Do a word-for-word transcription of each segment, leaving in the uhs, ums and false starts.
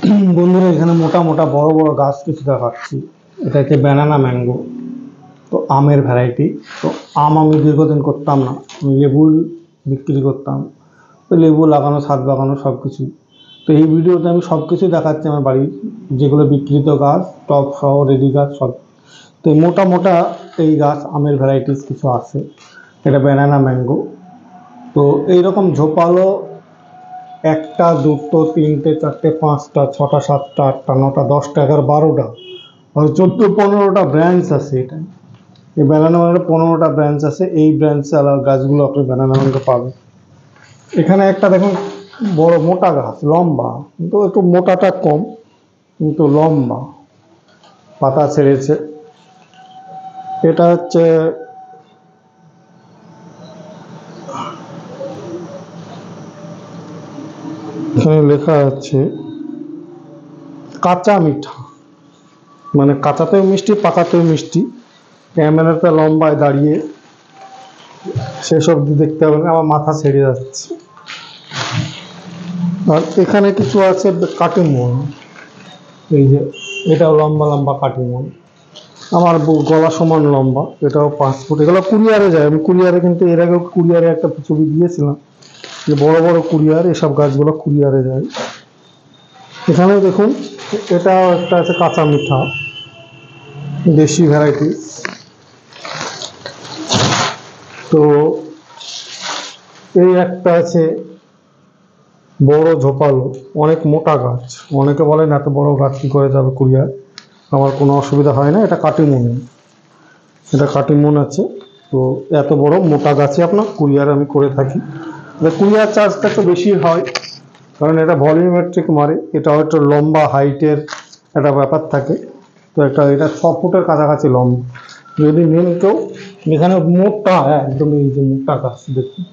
বন্ধুরা এখানে মোটা মোটা বড় বড় গাছ কিছু দেখাচ্ছি। এটা হচ্ছে ব্যানানা ম্যাঙ্গো, তো আমের ভ্যারাইটি। তো আম আমি দীর্ঘদিন করতাম না, আমি লেবু বিক্রি করতাম। তো লেবু লাগানো, ছাদ লাগানো সব কিছু। তো এই ভিডিওতে আমি সব কিছু দেখাচ্ছি আমার বাড়ির যেগুলো বিকৃত গাছ, টব সহ রেডি গাছ সব। তো এই মোটা মোটা এই গাছ আমের ভ্যারাইটিস কিছু আছে। এটা ব্যানানা ম্যাঙ্গো। তো এইরকম ঝোপালো একটা, দুটো, তিনটে, চারটে, পাঁচটা, ছটা, সাতটা, আটটা, নটা, দশটা, এগারো, বারোটা, আর চোদ্দো পনেরোটা ব্রাঞ্চ আছে। এটা এই ব্যানানা ম্যাঙ্গোর পনেরোটা ব্রাঞ্চ আছে। এই ব্রাঞ্চে আলাদা গাছগুলো আপনি ব্যানানা ম্যাঙ্গো পাবেন। এখানে একটা দেখুন বড় মোটা গাছ, লম্বা, কিন্তু একটু মোটাটা কম, কিন্তু লম্বা, পাতা ছেড়েছে। এটা হচ্ছে এখানে লেখা আছে কাঁচা মিঠা, মানে কাঁচাতেও মিষ্টি, পাকাতেও মিষ্টি। ক্যামেরাটা লম্বায় দাঁড়িয়ে সেসব দেখতে হবে না, আমার মাথা ছেড়ে যাচ্ছে। আর এখানে কিছু আছে কাটিমন, এই যে এটাও লম্বা লম্বা কাটিমন, আমার গলা সমান লম্বা, এটাও পাঁচ ফুট। এগুলো কুরিয়ারে যায়, আমি কুরিয়ারে কিন্তু এর আগেও কুরিয়ারে একটা ছবি দিয়েছিলাম যে বড় বড় কুরিয়ার, এসব গাছগুলো কুরিয়ারে যায়। এখানেও দেখুন এটাও একটা আছে কাঁচা মিঠা, দেশি ভ্যারাইটি। তো এই একটা আছে বড় ঝোপালো, অনেক মোটা গাছ। অনেকে বলেন এত বড় গাছ কি করে যাবে কুরিয়ার, আমার কোনো অসুবিধা হয় না। এটা কাটিমন, এটা কাটিমন আছে। তো এত বড় মোটা গাছে আপনার কুরিয়ার আমি করে থাকি। কুরিয়ার চার্জটা একটু বেশি হয়, কারণ এটা ভলিউমেট্রিক মারে, এটা হয়তো লম্বা হাইটের একটা ব্যাপার থাকে। তো একটা এটা ছ ফুটের কাছাকাছি লম্বা। যদি নেন কেউ, এখানে মোটা একদম, এই যে মোটা গাছ দেখুন।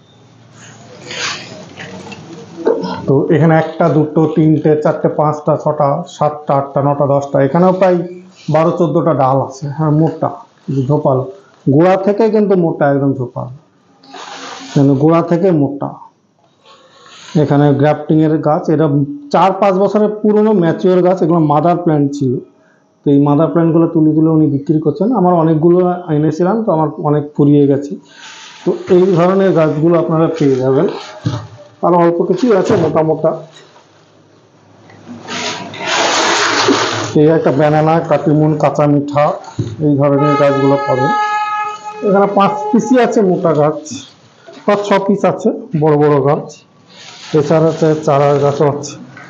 তো এখানে একটা, দুটো, তিনটে, চারটে, পাঁচটা, ছটা, সাতটা, আটটা, নটা, দশটা, এখানেও প্রায় বারো চোদ্দোটা ডাল আছে। হ্যাঁ মোটা, ঝোপাল, গোড়া থেকে কিন্তু মোটা, একদম ঝোপাল, কিন্তু গোড়া থেকে মোটা। এখানে গ্রাফটিং এর গাছ, এটা চার পাঁচ বছরের পুরনো ম্যাচিওর গাছ, এগুলো মাদার প্ল্যান্ট ছিল। তো এই মাদার প্ল্যান্টগুলো তুলে তুলে উনি বিক্রি করছেন। আমার অনেকগুলো এনেছিলাম, তো আমার অনেক ফুরিয়ে গেছে। তো এই ধরনের গাছগুলো আপনারা পেয়ে যাবেন। আর অল্প কিছুই আছে মোটা মোটা। এই একটা ব্যানানা, কাটিমন, কাঁচা মিঠা, এই ধরনের গাছগুলো পাবেন। এখানে পাঁচ পিসই আছে মোটা গাছ, পাঁচ ছ পিস আছে বড় বড় গাছ। এছাড়া আছে চারার গাছও আছে।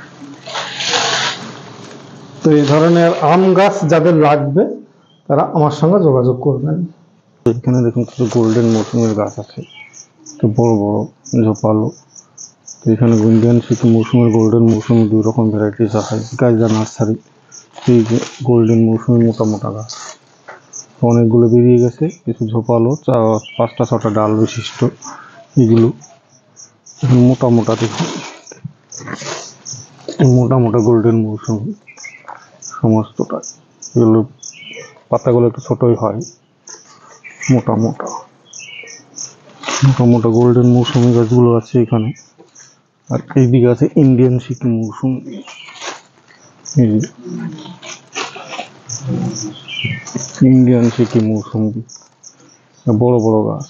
তো এই ধরনের আম গাছ যাদের লাগবে তারা আমার সঙ্গে যোগাযোগ করবেন। এখানে দেখুন কিছু গোল্ডেন মৌসুমের গাছ আছে, তো বড় বড় ঝোপালো। তো এখানে ইন্ডিয়ান সিকি মৌসুমের, গোল্ডেন মৌসুমি, দুই রকম ভ্যারাইটিস আছে। গাইজা নার্সারি। এই যে গোল্ডেন মৌসুমি মোটা মোটা গাছ অনেকগুলো বেরিয়ে গেছে, কিছু ঝোপালো, পাঁচটা ছটা ডাল বিশিষ্ট। এগুলো মোটা মোটা, দেখুন মোটা মোটা গোল্ডেন মৌসুমি সমস্তটা। এগুলো পাতাগুলো একটু ছোটই হয়, মোটা মোটা মোটা মোটা গোল্ডেন মৌসুমি গাছগুলো আছে এখানে। আর এইদিকে আছে ইন্ডিয়ান সিকি মৌসুমি, ইন্ডিয়ান সিকি মৌসুমি বড় বড় গাছ।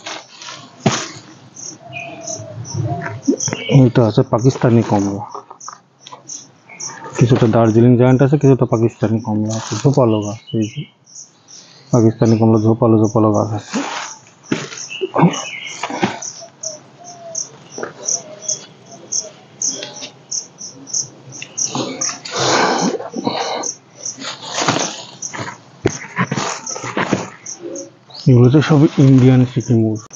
এটা আছে পাকিস্তানি কমলা, কিছুটা দার্জিলিং জায়ান্ট আছে, কিছুটা পাকিস্তানি কমলা আছে। ঝোপালো গাছ, এই যে পাকিস্তানি কমলা ঝোপালো ঝোপালো গাছ আছে। এগুলো তো সব ইন্ডিয়ান সিকি মৌসুমি,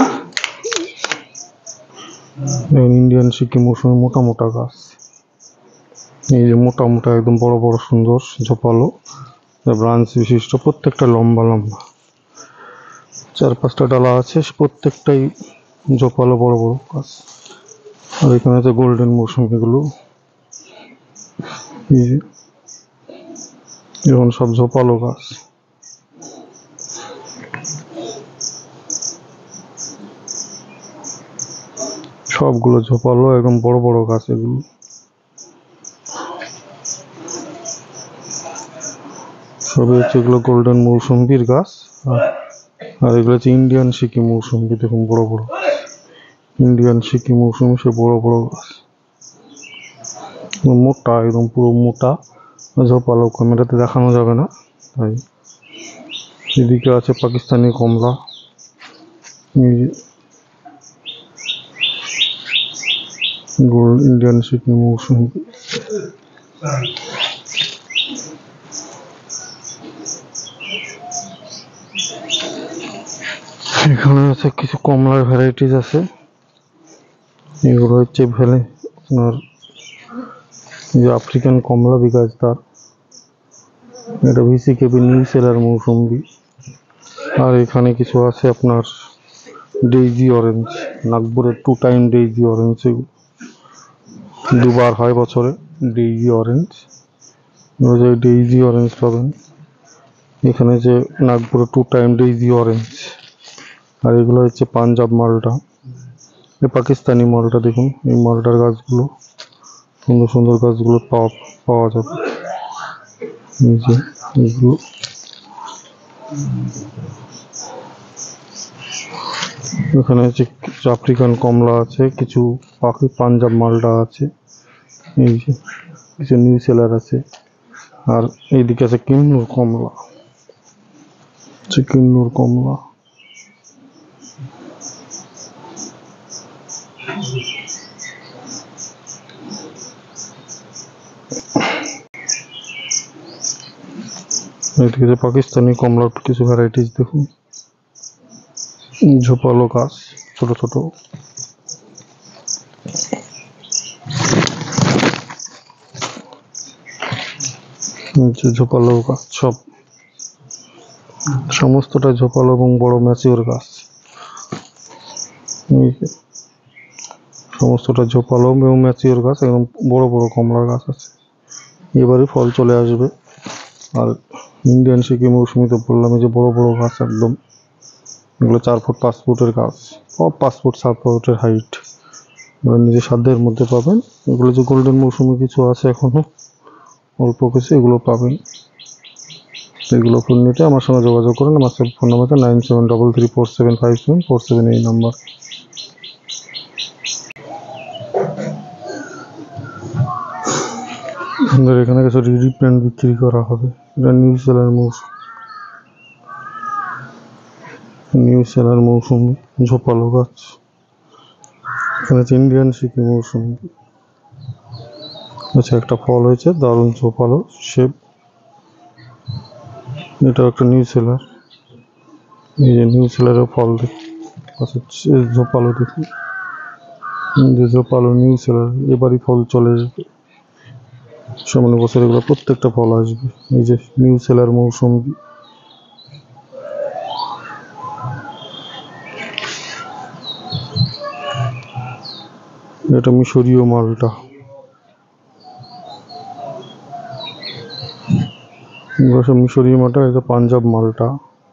ইন্ডিয়ান সিকি মৌসুমি মোটা মোটা গাছ। এই যে মোটা মোটা একদম বড় বড় সুন্দর ঝোপালো ব্রাঞ্চ বিশিষ্ট, প্রত্যেকটা লম্বা লম্বা, চার পাঁচটা ডালা আছে, প্রত্যেকটাই ঝোপালো বড় বড় গাছ। আর এখানে আছে গোল্ডেন মৌসুমি গুলো, যেমন সব ঝোপালো গাছ। সবগুলো ঝোপালো একদম বড় বড় গাছ এগুলো। সবই হচ্ছে এগুলো গোল্ডেন মৌসুম্বির গাছ। আর এগুলো হচ্ছে ইন্ডিয়ান সিকিম মৌসুম্বি। দেখুন বড় বড় ইন্ডিয়ান সিকিম মৌসুম্বি, সে বড় বড় গাছ, মোটা একদম পুরো মোটা, ঝোপালো, ক্যামেরাতে দেখানো যাবে না তাই। এদিকে আছে পাকিস্তানি কমলা, গোল্ড ইন্ডিয়ান সিকিম মৌসুম্বি। এখানে আছে কিছু কমলার ভ্যারাইটিস আছে। এগুলো হচ্ছে ভেলে আপনার যে আফ্রিকান কমলা বিকাশ তার, এটা ভিসি কেবি নিউ সেলার মৌসুম্বি। আর এখানে কিছু আছে আপনার ডেইজি অরেঞ্জ, নাগপুরের টু টাইম ডেইজি অরেঞ্জ, এগুলো দুবার হয় বছরে ডেইজি অরেঞ্জ। ডেইজি অরেঞ্জ পাবেন এখানে, যে নাগপুরের টু টাইম ডেইজি অরেঞ্জ। আর এগুলো হচ্ছে পাঞ্জাব মালটা, এই পাকিস্তানি মালটা। দেখুন এই মালটার গাছগুলো, সুন্দর সুন্দর গাছগুলো পাওয়া পাওয়া যাবে। এই যে এগুলো এখানে হচ্ছে কিছু আফ্রিকান কমলা আছে, কিছু পাখি পাঞ্জাব মালটা আছে, এই যে কিছু নিউ সেলার আছে। আর এইদিকে আছে কিন্নুর কমলা, কিন্নুর কমলা। এদিকে যে পাকিস্তানি কমলার কিছু ভ্যারাইটিস দেখুন, ঝোপালো গাছ, ছোট ছোট। ঝোপালো গাছ সব, সমস্তটা ঝোপালো এবং বড় ম্যাচিওর গাছ। সমস্তটা ঝোপালো এবং ম্যাচিওর গাছ, একদম বড় বড় কমলার গাছ আছে, এবারে ফল চলে আসবে। আর ইন্ডিয়ান সিকিম মৌসুমি তো বললাম, এই যে বড় বড় গাছ একদম, এগুলো চার ফুট পাঁচ ফুটের গাছ, সব পাঁচ ফুট সাত ফুটের হাইট, এগুলো নিজের সাধ্যের মধ্যে পাবেন। এগুলো যে গোল্ডেন মৌসুমি কিছু আছে এখনো অল্প কিছু, এগুলো পাবেন। এগুলো ফোন নিতে আমার সঙ্গে যোগাযোগ করুন। আমার ফোন নাম্বারটা nine seven double three four seven five seven four seven এই নাম্বার। আমাদের এখানে কিছু রিডি প্ল্যান্ট বিক্রি করা হবে, এটা নিউ সেলার মৌসুম, নিউ সেলার মৌসুমি ঝোপালো গাছ। এখানে হচ্ছে ইন্ডিয়ান সিকিম মৌসুমি। আচ্ছা, একটা ফল হয়েছে দারুণ ঝোপালো শেপ, এটা একটা নিউ সেলার। এই যে নিউ সেলারের ফল দেখুন, আচ্ছা ঝোপালো দেখুন, যে ঝোপালো নিউ সেলার, এবারই ফল চলে যাবে, সামনে বছর এগুলো প্রত্যেকটা ফল আসবে। এই যে নিউ সেলার মৌসুমি। এটা মিশরীয় মালটা, সব মিশরীয় মালটা। এটা পাঞ্জাব মালটা।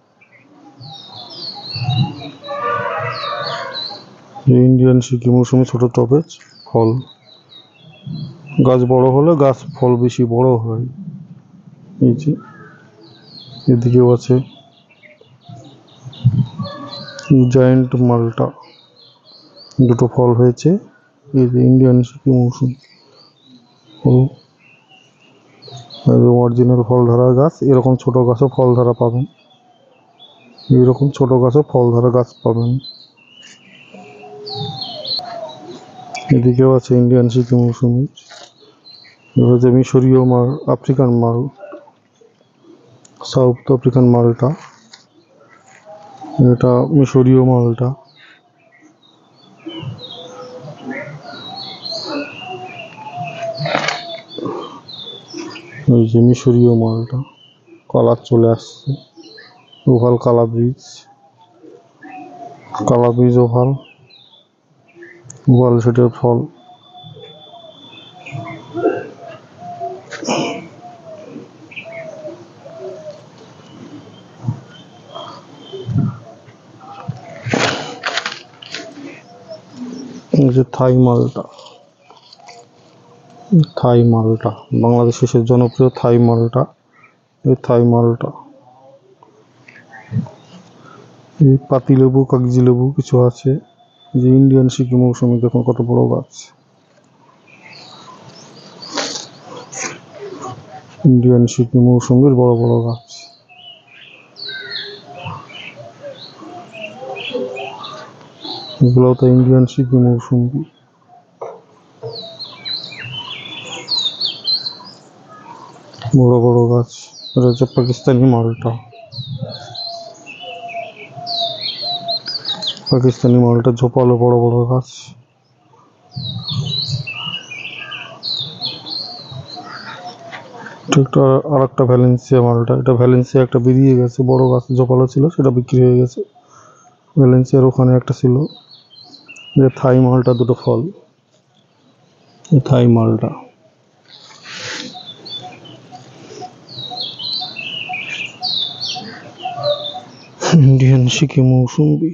ইন্ডিয়ান সিকিম মৌসুমি ছোট টবে ফল, গাছ বড় হলে গাছ ফল বেশি বড় হয়। এই যে এদিকেও আছে জায়েন্ট মালটা, দুটো ফল হয়েছে। এই যে ইন্ডিয়ান সিকিম মৌসুমি অরিজিনাল ফল ধরা গাছ, এরকম ছোট গাছও ফল ধরা পাবেন, এইরকম ছোট গাছও ফল ধরা গাছ পাবেন। এদিকেও আছে ইন্ডিয়ান সিকিম মৌসুমি, যে মিশরীয় মাল, আফ্রিকান মাল, সাউথ আফ্রিকান মালটা, এটা মিশরীয় মালটা। এই যে মিশরীয় মালটা, কালার চলে আসছে, ওভাল কালা বীজ, কালা বীজ ওভাল, ওভাল সেটের ফল। এই যে থাই মালটা, থাই মালটা বাংলাদেশের জনপ্রিয় থাই মালটা, এই থাই মালটা, এই পাতি লেবু কাগজি লেবু কিছু আছে। যে ইন্ডিয়ান সিকি মৌসুমি দেখুন কত বড় গাছ, ইন্ডিয়ান সিকি মৌসুমির বড় বড় গাছ। এগুলো তো ইন্ডিয়ান সিকি মৌসুমি। বড় বড় গাছ। এটা হচ্ছে পাকিস্তানি মালটা, পাকিস্তানি মালটা ঝোপালো বড় বড় গাছ। একটা আর একটা ভ্যালেন্সিয়া মালটা, এটা ভ্যালেন্সিয়া একটা বেরিয়ে গেছে, বড় গাছ ঝোপালো ছিল সেটা বিক্রি হয়ে গেছে। ভ্যালেন্সিয়ার ওখানে একটা ছিল। যে থাই মালটা দুটো ফল, এই থাই মালটা। ইন্ডিয়ান সিকি মৌসুম্বি,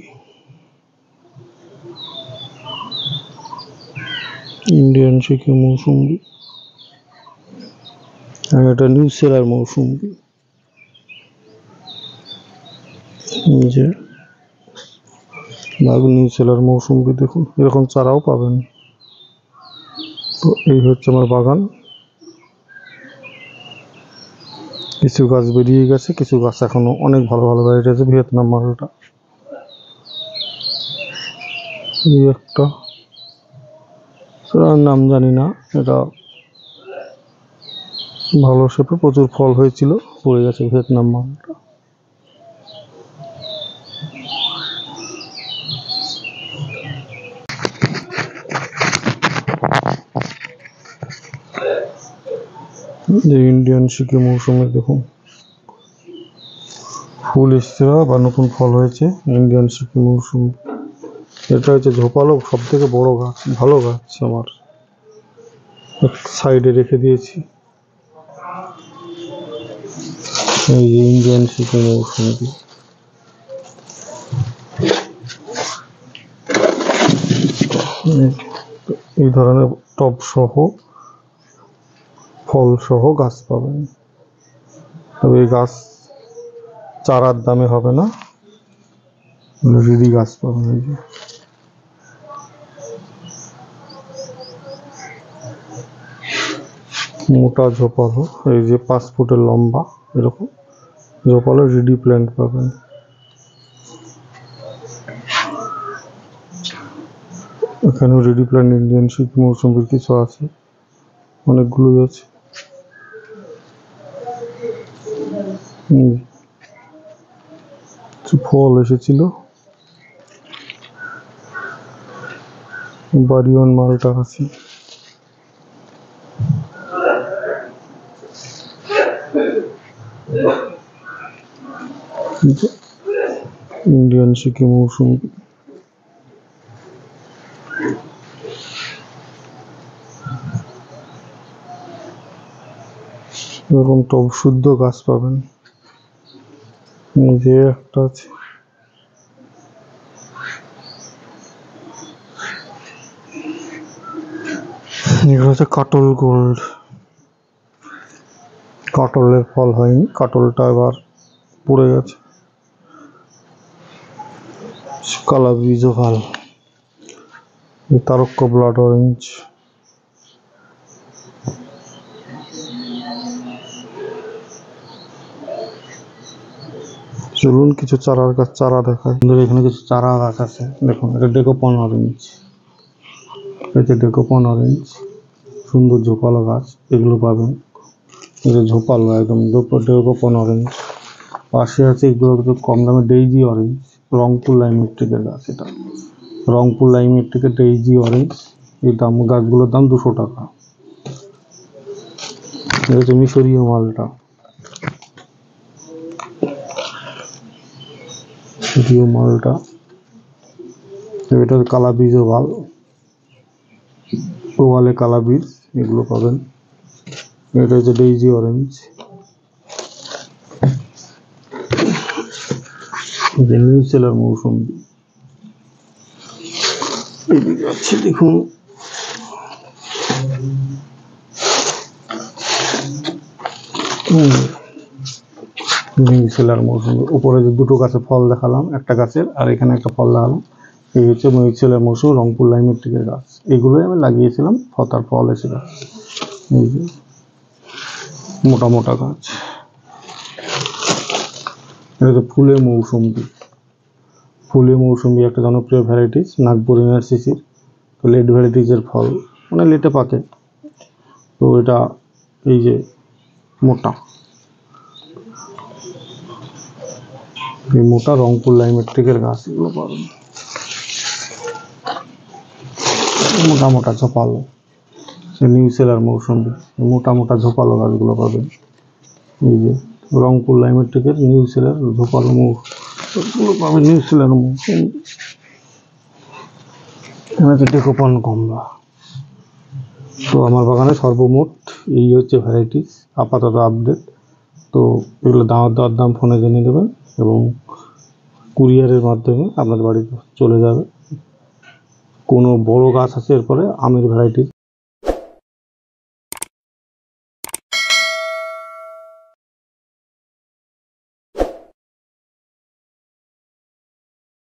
ইন্ডিয়ান সিকি মৌসুম্বি। আর এটা নিউ সেলার মৌসুম্বি। যে নিউ সেলার মৌসুম্বি দেখুন, এরকম চারাও পাবেন। তো এই হচ্ছে আমার বাগান। কিছু গাছ বেরিয়ে গেছে, কিছু গাছ এখনো অনেক ভালো ভালো ভ্যারাইটি আছে। ভিয়েতনাম মালটা, এই একটা নাম জানি না, এটা ভালো শেপে প্রচুর ফল হয়েছিল, পড়ে গেছে ভিয়েতনাম মালটা। যে ইন্ডিয়ান সিকি মৌসুমে দেখুন ফুল এসছে বা নতুন ফল হয়েছে, ইন্ডিয়ান সিকি মৌসুম। এটা হচ্ছে ঝোপালো সব থেকে বড় গাছ, ভালো গাছ। আমার সাইডে রেখে দিয়েছি। এই যে ইন্ডিয়ান সিকি মৌসুমি, এই ধরনের টব সহ ফল সহ গাছ পাবেন। তবে এই গাছ চারার দামে হবে না, রেডি গাছ পাবেন। এই যে মোটা ঝোপালো, এই যে পাঁচ ফুটের লম্বা এরকম ঝোপালো রেডি প্ল্যান্ট পাবেন। এখানেও রেডি প্ল্যান্ট ইন্ডিয়ান সিকি মৌসুমির কিছু আছে, অনেকগুলোই আছে। ফল এসেছিল, বাড়িওয়ান মালটা আছে। ইন্ডিয়ান সিকি মৌসুমি, এরকম টব শুদ্ধ গাছ পাবেন। যে একটা আছে, এগুলো হচ্ছে কাটল গোল্ড। কাটলের ফল হয়নি, কাটলটা এবার পড়ে গেছে। কালা বীজ ভাল, তারক্য ব্লাড অরেঞ্জ। চলুন কিছু চারার গাছ চারা দেখায়। এখানে কিছু চারা গাছ আছে দেখুন, এটা ডেকোপন অরেঞ্জ, এটা ডেকোপন অরেঞ্জ, সুন্দর ঝোপালো গাছ, এগুলো পাবেন। এটা ঝোপালো একদম ডেকোপন অরেঞ্জ। পাশে আছে এগুলো কম দামে ডেইজি অরেঞ্জ, রংপুর লাইমেট্রিকের গাছ। এটা রংপুর লাইমেট্রিকের ডেইজি অরেঞ্জ। এই দাম গাছগুলোর দাম দুশো টাকা। এটা হচ্ছে মিশরীয় মালটা, মিশরীয় মালটা। এটা কালা বীজও ভাল, ওয়ালে কালা বীজ, এগুলো পাবেন। এটা হচ্ছে ডেইজি অরেঞ্জ। নিউ সেলার মৌসুমি, এদিকে আছে দেখুন। নিউজিল্যান্ড মৌসুমি। উপরে যে দুটো গাছে ফল দেখালাম, একটা গাছের আর এখানে একটা ফল দেখালাম, এই হচ্ছে নিউজিল্যান্ড মৌসুমি রংপুর লাইমেট্রিকের গাছ। এগুলোই আমি লাগিয়েছিলাম, ফতার ফল এসে গাছ। এই যে মোটা মোটা গাছ। এটা হচ্ছে ফুলের মৌসুমি। ফুলের মৌসুমি একটা জনপ্রিয় ভ্যারাইটিস, নাগপুর ইউনিভার্সিটির। তো লেট ভ্যারাইটিসের ফল মানে লেটে পাকে। তো এটা এই যে মোটা, এই মোটা রংপুর লাইমেট্রিকের গাছ, এগুলো পাবেন। মোটা মোটা ঝোপালো নিউজিল্যান্ড মৌসুমি, মোটা মোটা ঝোপালো গাছগুলো পাবেন। এই যে রংপুর লাইমেট্রিকের নিউজিল্যান্ড ঝোপালো মৌসুমি পাবেন, নিউজিল্যান্ড মৌসুমি। এখানে হচ্ছে ডেকোপন কমলা। তো আমার বাগানে সর্বমোট এই হচ্ছে ভ্যারাইটিস, আপাতত আপডেট। তো এগুলো দাওয়ার দেওয়ার দাম ফোনে জেনে নেবেন এবং কুরিয়ারের মাধ্যমে আপনাদের বাড়িতে চলে যাবে। কোনো বড় গাছ আছে এরপরে আমের ভ্যারাইটিস